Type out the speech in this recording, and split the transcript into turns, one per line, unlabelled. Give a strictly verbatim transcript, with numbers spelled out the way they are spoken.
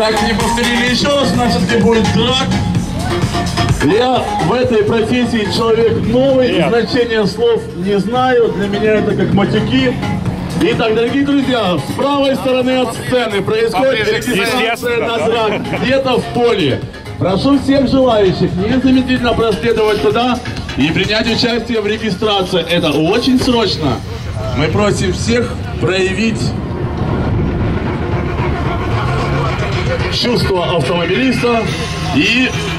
Так, не повторили еще раз, у нас все-таки будет драк. Я в этой профессии человек новый, Нет. значение слов не знаю, для меня это как матюки. Итак, дорогие друзья, с правой стороны от сцены происходит регистрация на драк, где-то в поле. Прошу всех желающих незамедлительно проследовать туда и принять участие в регистрации. Это очень срочно. Мы просим всех проявить чувство автомобилиста и